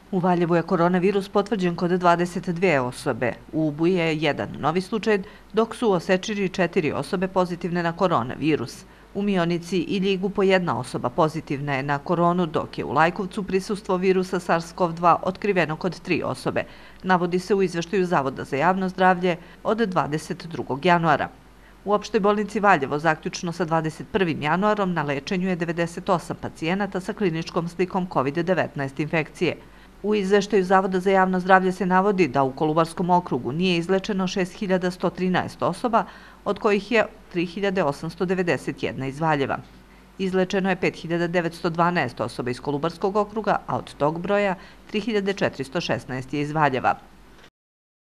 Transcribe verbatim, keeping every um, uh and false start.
U Valjevu je koronavirus potvrđen kod dvadeset dve osobe. U Ubu je jedan novi slučaj, dok su u Osečiri četiri osobe pozitivne na koronavirus. U Mionici i Ljigu po jedna osoba pozitivna je na koronu, dok je u Lajkovcu prisustvo virusa SARS-CoV dva otkriveno kod tri osobe, navodi se u izveštaju Zavoda za javno zdravlje od dvadeset drugog januara. U opštoj bolnici Valjevo zaključno sa dvadeset prvim januarom na lečenju je devedeset osam pacijenata sa kliničkom slikom kovid devetnaest infekcije. U izveštaju Zavoda za javno zdravlje se navodi da u Kolubarskom okrugu nije izlečeno šest hiljada sto trinaest osoba, od kojih je tri hiljade osamsto devedeset jedna iz Valjeva. Izlečeno je pet hiljada devetsto dvanaest osoba iz Kolubarskog okruga, a od tog broja tri hiljade četiristo šesnaest je iz Valjeva.